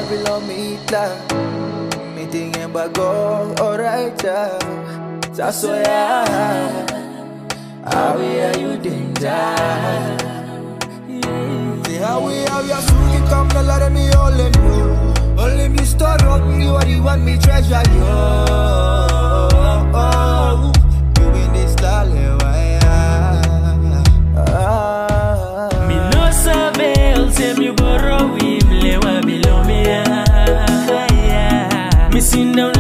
below me, me thinking about go, alright, so yeah, how we are you danger? See how we have your suki come, no let me all them know. Only me store up, you are the one me treasure, yo. You in this lale, me no sabe, say me borrow him, lewa below me, me sing down